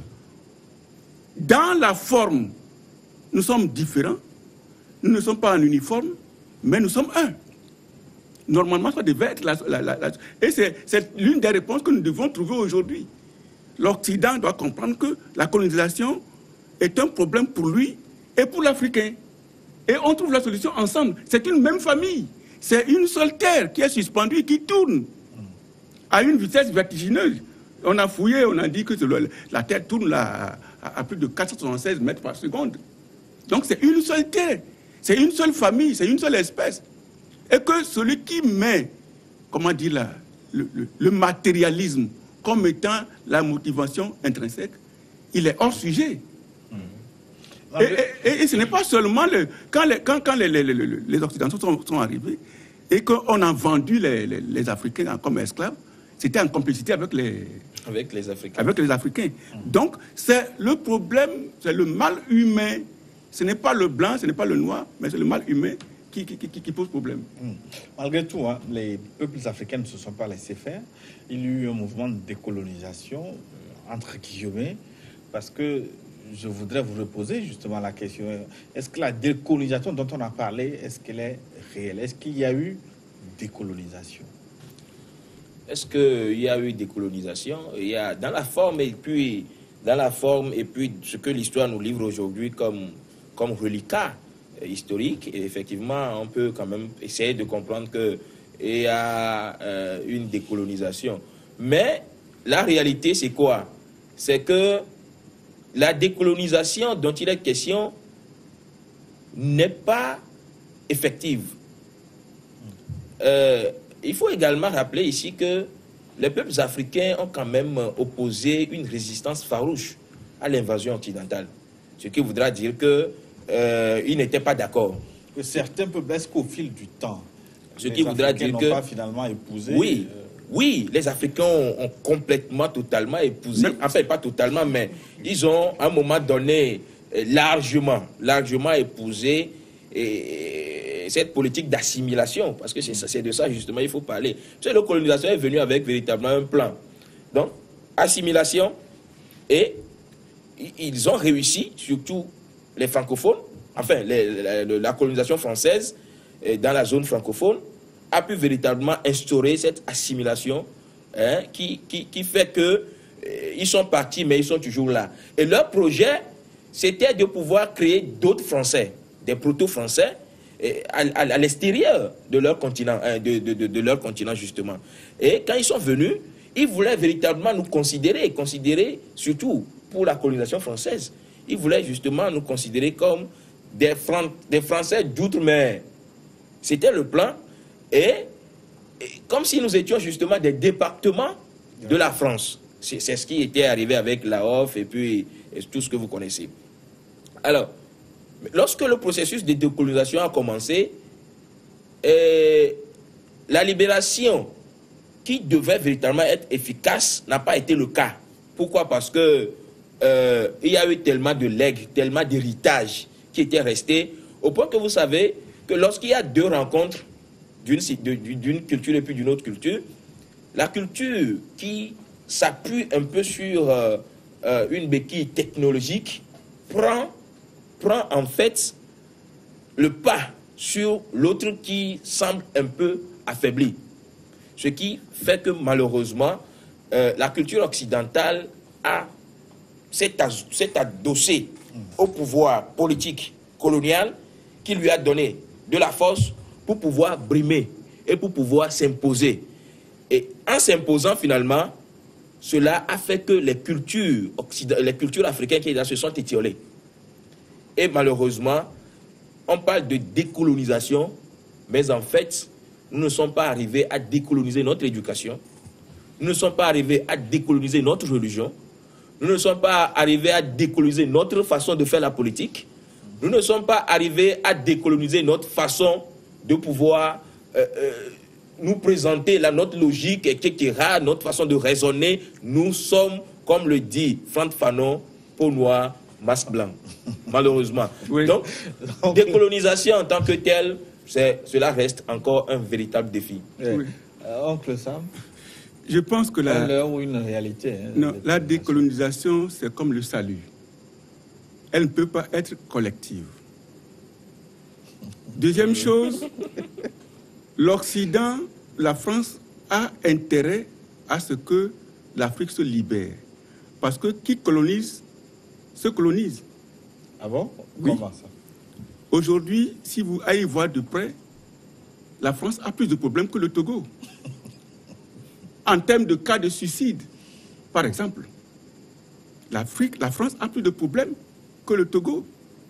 dans la forme, nous sommes différents, nous ne sommes pas en uniforme, mais nous sommes un. Normalement, ça devait être la... la, la, la et c'est l'une des réponses que nous devons trouver aujourd'hui. L'Occident doit comprendre que la colonisation est un problème pour lui et pour l'Africain. Et on trouve la solution ensemble. C'est une même famille. C'est une seule terre qui est suspendue, qui tourne à une vitesse vertigineuse. On a fouillé, on a dit que la terre tourne là à, à plus de quatre cent soixante-seize mètres par seconde. Donc c'est une seule terre. C'est une seule famille, c'est une seule espèce. Et que celui qui met, comment dire là, le, le, le matérialisme comme étant la motivation intrinsèque, il est hors sujet. Et, et, et ce n'est pas seulement le, quand, les, quand, quand les, les, les, les Occidentaux sont, sont arrivés et qu'on a vendu les, les, les Africains comme esclaves, c'était en complicité avec les, avec les Africains. Avec les Africains. Mmh. Donc, c'est le problème, c'est le mal humain. Ce n'est pas le blanc, ce n'est pas le noir, mais c'est le mal humain qui, qui, qui, qui pose problème. Mmh. Malgré tout, hein, les peuples africains ne se sont pas laissés faire. Il y a eu un mouvement de décolonisation, entre guillemets, parce que je voudrais vous reposer justement la question. Est-ce que la décolonisation dont on a parlé, est-ce qu'elle est réelle? Est-ce qu'il y a eu décolonisation? Est-ce qu'il y a eu décolonisation? Il y a dans la forme et puis dans la forme et puis ce que l'histoire nous livre aujourd'hui comme, comme reliquat historique. Et effectivement, on peut quand même essayer de comprendre qu'il y a euh, une décolonisation. Mais la réalité, c'est quoi? C'est que la décolonisation dont il est question n'est pas effective. Euh, il faut également rappeler ici que les peuples africains ont quand même opposé une résistance farouche à l'invasion occidentale. Ce qui voudra dire qu'ils euh, n'étaient pas d'accord. Que certains peuples, est-ce qu'au fil du temps, ce qui voudra dire que pas finalement épousé. Oui, euh... oui, les Africains ont, ont complètement, totalement épousé. Mais... Enfin, pas totalement, mais ils ont à un moment donné largement, largement épousé et, et cette politique d'assimilation, parce que c'est de ça justement il faut parler. Parce que la colonisation est venue avec véritablement un plan. Donc, assimilation, et ils ont réussi, surtout les francophones, enfin les, la, la colonisation française dans la zone francophone, a pu véritablement instaurer cette assimilation hein, qui, qui, qui fait que euh, ils sont partis, mais ils sont toujours là. Et leur projet, c'était de pouvoir créer d'autres Français, des proto-Français, à, à, à l'extérieur de leur continent, hein, de, de, de, de leur continent justement. Et quand ils sont venus, ils voulaient véritablement nous considérer, considérer surtout pour la colonisation française, ils voulaient justement nous considérer comme des, Fran des Français d'outre-mer. C'était le plan. Et, et comme si nous étions justement des départements de la France. C'est ce qui était arrivé avec la O F et puis et tout ce que vous connaissez. Alors, lorsque le processus de décolonisation a commencé, et la libération qui devait véritablement être efficace n'a pas été le cas. Pourquoi? Parce que euh, il y a eu tellement de legs, tellement d'héritage qui étaient restés, au point que vous savez que lorsqu'il y a deux rencontres d'une culture et puis d'une autre culture, la culture qui s'appuie un peu sur euh, euh, une béquille technologique prend, prend en fait le pas sur l'autre qui semble un peu affaibli. Ce qui fait que malheureusement, euh, la culture occidentale a s'est adossée au pouvoir politique colonial qui lui a donné de la force pour pouvoir brimer et pour pouvoir s'imposer. Et en s'imposant finalement, cela a fait que les cultures, les cultures africaines qui étaient là se sont étiolées. Et malheureusement, on parle de décolonisation, mais en fait, nous ne sommes pas arrivés à décoloniser notre éducation, nous ne sommes pas arrivés à décoloniser notre religion, nous ne sommes pas arrivés à décoloniser notre façon de faire la politique, nous ne sommes pas arrivés à décoloniser notre façon de pouvoir euh, euh, nous présenter la, notre logique, et cetera, notre façon de raisonner. Nous sommes, comme le dit Franck Fanon, peau noire, masque blanc, malheureusement. Oui. Donc, décolonisation en tant que telle, cela reste encore un véritable défi. Oui. Euh, oncle Sam, je pense que la, ou une réalité, hein, non, la décolonisation, c'est comme le salut. Elle ne peut pas être collective. Deuxième chose, l'Occident, la France, a intérêt à ce que l'Afrique se libère. Parce que qui colonise, se colonise. Ah bon? Oui. Comment ça? Aujourd'hui, si vous allez voir de près, la France a plus de problèmes que le Togo. En termes de cas de suicide, par exemple, l'Afrique, la France a plus de problèmes que le Togo.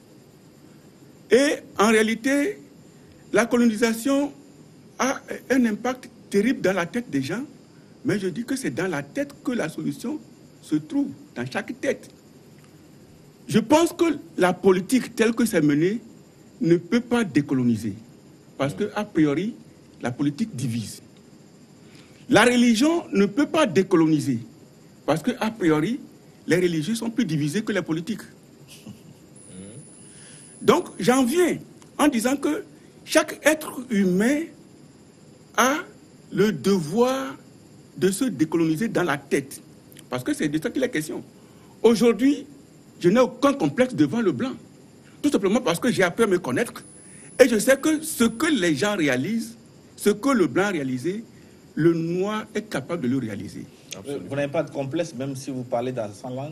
Et en réalité, la colonisation a un impact terrible dans la tête des gens, mais je dis que c'est dans la tête que la solution se trouve, dans chaque tête. je pense que la politique telle que c'est menée ne peut pas décoloniser. Parce qu'a priori, la politique divise. La religion ne peut pas décoloniser. Parce qu'a priori, les religieux sont plus divisés que les politiques. Donc, j'en viens en disant que chaque être humain a le devoir de se décoloniser dans la tête. Parce que c'est de ça qu'il est question. Aujourd'hui, je n'ai aucun complexe devant le blanc. Tout simplement parce que j'ai appris à me connaître. Et je sais que ce que les gens réalisent, ce que le blanc a réalisé, le noir est capable de le réaliser. Absolument. Vous n'avez pas de complexe même si vous parlez dans cent langues?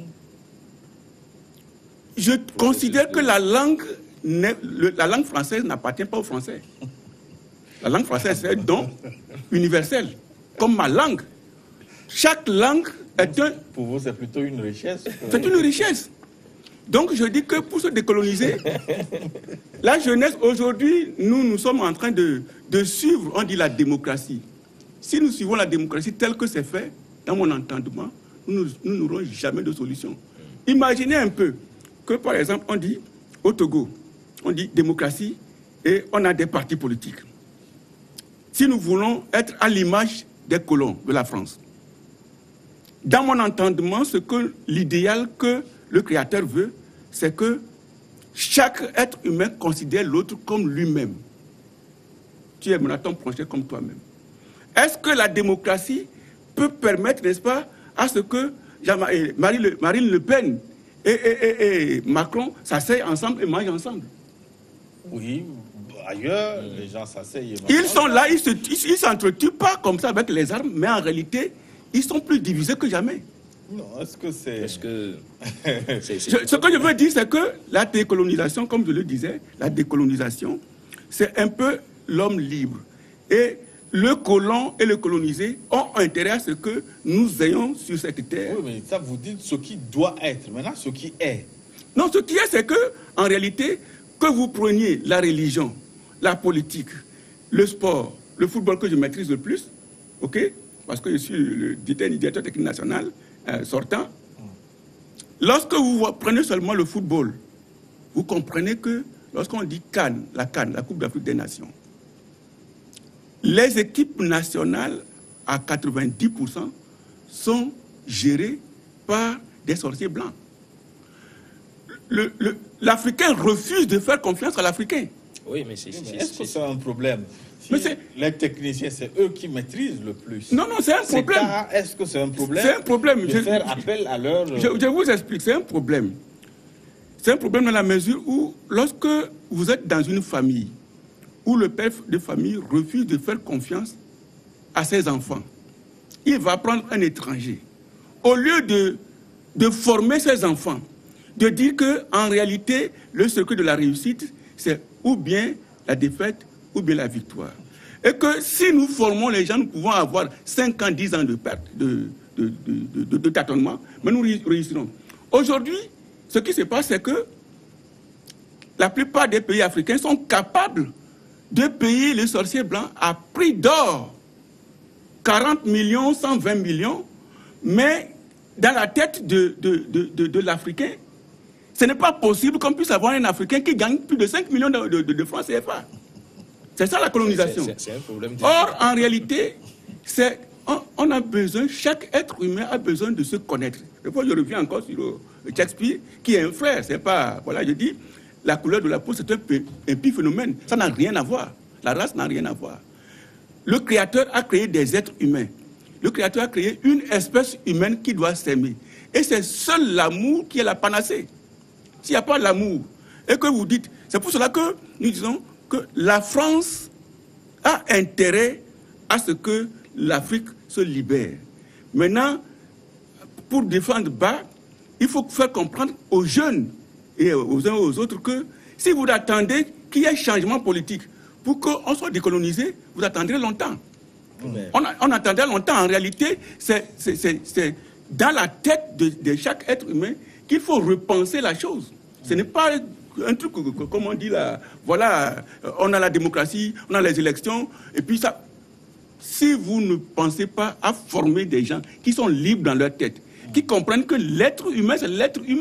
Je considère que la langue, le, la langue française n'appartient pas aux Français. La langue française est un don universel, comme ma langue. Chaque langue est un... Pour vous, c'est plutôt une richesse. C'est une richesse. Donc je dis que pour se décoloniser, la jeunesse, aujourd'hui, nous, nous sommes en train de, de suivre, on dit la démocratie. Si nous suivons la démocratie telle que c'est fait, dans mon entendement, nous n'aurons jamais de solution. Imaginez un peu que, par exemple, on dit au Togo, on dit démocratie et on a des partis politiques. Si nous voulons être à l'image des colons de la France, dans mon entendement, ce que l'idéal que le Créateur veut, c'est que chaque être humain considère l'autre comme lui-même. Tu es mon penché comme toi-même. Est-ce que la démocratie peut permettre, n'est-ce pas, à ce que Marine Le Pen et, et, et, et Macron s'asseyent ensemble et mangent ensemble? Oui, ailleurs, mmh. les gens s'asseyent et mangent. Ils sont là, ils ne s'entretuent pas comme ça avec les armes, mais en réalité, ils sont plus divisés que jamais. Non, est-ce que c'est... Est-ce que... c'est, c'est... Ce que je veux dire, c'est que la décolonisation, comme je le disais, la décolonisation, c'est un peu l'homme libre. Et le colon et le colonisé ont intérêt à ce que nous ayons sur cette terre. Oui, mais ça, vous dites ce qui doit être. Maintenant, ce qui est. Non, ce qui est, c'est que, en réalité, que vous preniez la religion, la politique, le sport, le football que je maîtrise le plus, ok, parce que je suis le directeur technique national euh, sortant. Lorsque vous prenez seulement le football, vous comprenez que lorsqu'on dit CAN, la CAN, la Coupe d'Afrique des Nations, les équipes nationales, à quatre-vingt-dix pour cent, sont gérées par des sorciers blancs. Le, le, L'Africain refuse de faire confiance à l'Africain. Oui, mais c'est... Est-ce que c'est un problème? Si mais les techniciens, c'est eux qui maîtrisent le plus. Non, non, c'est un problème. Est-ce que c'est un problème? C'est un problème. De je, faire appel à leur... Je, je vous explique, c'est un problème. C'est un problème dans la mesure où, lorsque vous êtes dans une famille, où le père de famille refuse de faire confiance à ses enfants, il va prendre un étranger. Au lieu de, de former ses enfants, de dire qu'en réalité, le secret de la réussite, c'est ou bien la défaite, ou bien la victoire. Et que si nous formons les gens, nous pouvons avoir cinq ans, dix ans de perte, de, de, de, de, de tâtonnement, mais nous réussirons. Aujourd'hui, ce qui se passe, c'est que la plupart des pays africains sont capables de payer les sorciers blancs à prix d'or. quarante millions, cent vingt millions, mais dans la tête de, de, de, de, de l'Africain, ce n'est pas possible qu'on puisse avoir un Africain qui gagne plus de cinq millions de, de, de, de francs C F A. C'est ça la colonisation. C'est, c'est, c'est un problème de... Or, en réalité, c'est, on, on a besoin, chaque être humain a besoin de se connaître. Et puis je reviens encore sur le Shakespeare, qui est un frère. C'est pas, voilà, je dis, la couleur de la peau, c'est un épiphénomène. Ça n'a rien à voir. La race n'a rien à voir. Le Créateur a créé des êtres humains. Le Créateur a créé une espèce humaine qui doit s'aimer. Et c'est seul l'amour qui est la panacée. S'il n'y a pas l'amour, et que vous dites, c'est pour cela que nous disons que la France a intérêt à ce que l'Afrique se libère. Maintenant, pour défendre bas, il faut faire comprendre aux jeunes et aux uns et aux autres que si vous attendez qu'il y ait changement politique pour qu'on soit décolonisé, vous attendrez longtemps. On, on attendrait longtemps. En réalité, c'est, c'est, c'est, c'est dans la tête de, de chaque être humain qu'il faut repenser la chose. Ce n'est pas un truc, comme on dit là, voilà, on a la démocratie, on a les élections, et puis ça. Si vous ne pensez pas à former des gens qui sont libres dans leur tête, qui comprennent que l'être humain, c'est l'être humain,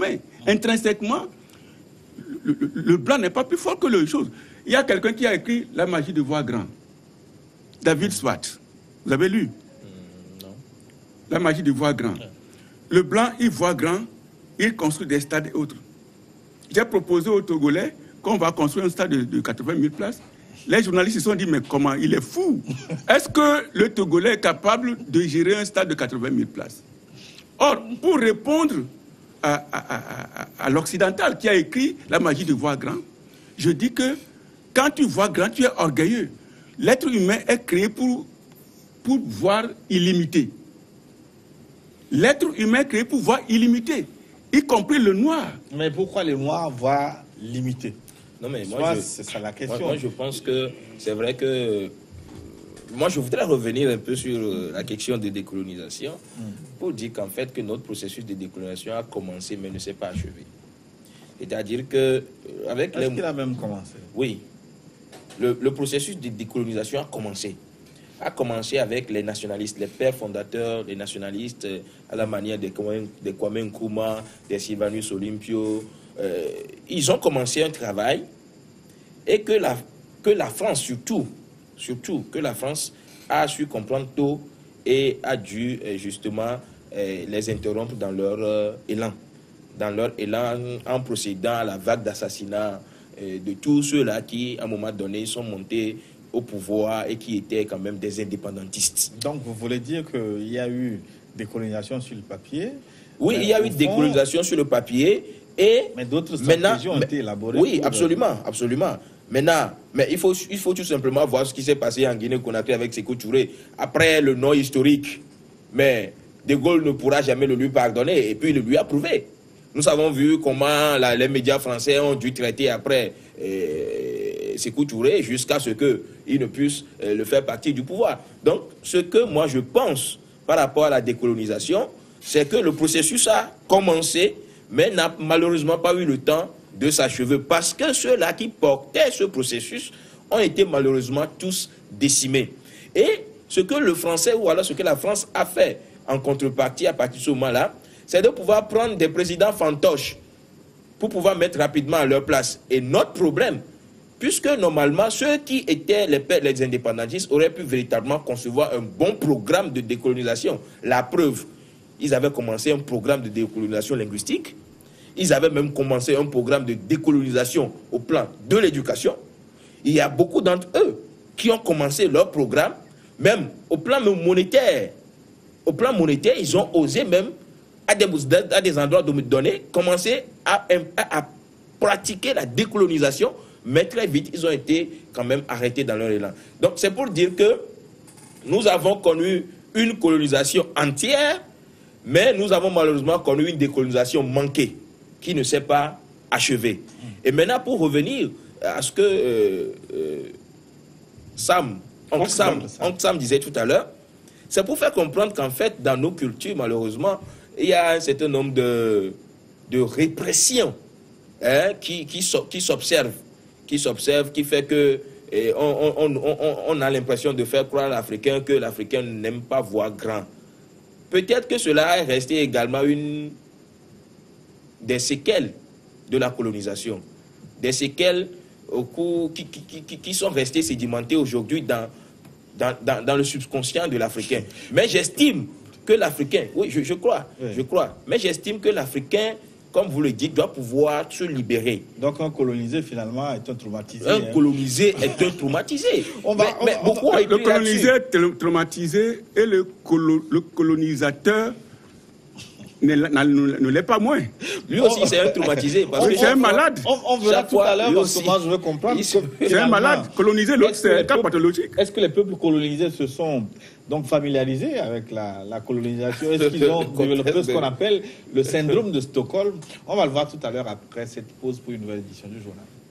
Intrinsèquement, le, le, le blanc n'est pas plus fort que les choses. Il y a quelqu'un qui a écrit La magie de voir grand. David Swat. Vous avez lu? Mmh, non. La magie de voir grand. Le blanc, il voit grand, il construit des stades et autres. J'ai proposé aux Togolais qu'on va construire un stade de, de quatre-vingt mille places. Les journalistes se sont dit, mais comment? Il est fou. Est-ce que le Togolais est capable de gérer un stade de quatre-vingt mille places? Or, pour répondre à, à, à, à l'occidental qui a écrit La magie de voir grand, je dis que quand tu vois grand, tu es orgueilleux. L'être humain est créé pour, pour voir illimité. L'être humain est créé pour voir illimité, y compris le noir. Mais pourquoi le noir voit limité? Non, mais moi, je, c'est ça la question. Moi, moi, je pense que c'est vrai que... Moi, je voudrais revenir un peu sur la question de décolonisation mm. pour dire qu'en fait, que notre processus de décolonisation a commencé, mais ne s'est pas achevé. C'est-à-dire que... avec Est-ce les... qu'il a même commencé? Oui. Le, le processus de décolonisation a commencé. A commencé avec les nationalistes, les pères fondateurs, les nationalistes, à la manière de Kwame Nkrumah, de Sylvanus Olympio. Euh, ils ont commencé un travail et que la, que la France, surtout, surtout, que la France a su comprendre tôt et a dû justement euh, les interrompre dans leur euh, élan. Dans leur élan en procédant à la vague d'assassinats euh, de tous ceux-là qui, à un moment donné, sont montés au pouvoir et qui étaient quand même des indépendantistes. Donc, vous voulez dire qu'il y a eu décolonisation sur le papier? Oui, il y a eu décolonisation sur le papier. Et mais d'autres stratégies ont été élaborées. Oui, absolument, absolument. Maintenant, mais il faut, il faut tout simplement voir ce qui s'est passé en Guinée-Conakry avec Sékou Touré. Après le nom historique, mais De Gaulle ne pourra jamais le lui pardonner et puis il le lui a prouvé. Nous avons vu comment la, les médias français ont dû traiter après euh, Sékou Touré jusqu'à ce qu'il ne puisse euh, le faire partie du pouvoir. Donc, ce que moi je pense par rapport à la décolonisation, c'est que le processus a commencé, mais n'a malheureusement pas eu le temps de s'achever parce que ceux-là qui portaient ce processus ont été malheureusement tous décimés. Et ce que le Français, ou alors ce que la France a fait en contrepartie à partir de ce moment-là, c'est de pouvoir prendre des présidents fantoches pour pouvoir mettre rapidement à leur place. Et notre problème, puisque normalement ceux qui étaient les, les indépendantistes auraient pu véritablement concevoir un bon programme de décolonisation. La preuve, ils avaient commencé un programme de décolonisation linguistique. Ils avaient même commencé un programme de décolonisation au plan de l'éducation. Il y a beaucoup d'entre eux qui ont commencé leur programme, même au plan monétaire. Au plan monétaire, ils ont osé même, à des, à des endroits donnés, commencer à, à, à pratiquer la décolonisation, mais très vite, ils ont été quand même arrêtés dans leur élan. Donc, c'est pour dire que nous avons connu une colonisation entière, mais nous avons malheureusement connu une décolonisation manquée, qui ne s'est pas achevée. Et maintenant, pour revenir à ce que euh, euh, Sam, Oncle Sam, Oncle Sam disait tout à l'heure, c'est pour faire comprendre qu'en fait, dans nos cultures, malheureusement, il y a un certain nombre de, de répressions hein, qui, qui, so, qui s'observent, qui s'observent, qui fait que eh, on, on, on, on a l'impression de faire croire à l'Africain que l'Africain n'aime pas voir grand. Peut-être que cela est resté également une des séquelles de la colonisation, des séquelles au cours, qui, qui, qui, qui sont restées sédimentées aujourd'hui dans, dans, dans, dans le subconscient de l'Africain. Mais j'estime que l'Africain, oui, je, je crois, oui. je crois, mais j'estime que l'Africain, comme vous le dites, doit pouvoir se libérer. Donc un colonisé, finalement, est un traumatisé. Un hein. colonisé est un traumatisé. on va, mais on mais va, beaucoup on va, le colonisé est traumatisé et le, colo, le colonisateur ne, ne l'est pas moins. Lui aussi, c'est un traumatisé. Parce que c'est un malade. On, on verra tout à l'heure, parce que moi, je veux comprendre. C'est un malade. Coloniser l'autre, c'est un cas pathologique. Est-ce que les peuples colonisés se sont donc familiarisés avec la, la colonisation? Est-ce qu'ils ont développé ce qu'on appelle le syndrome de Stockholm? On va le voir tout à l'heure après cette pause pour une nouvelle édition du journal.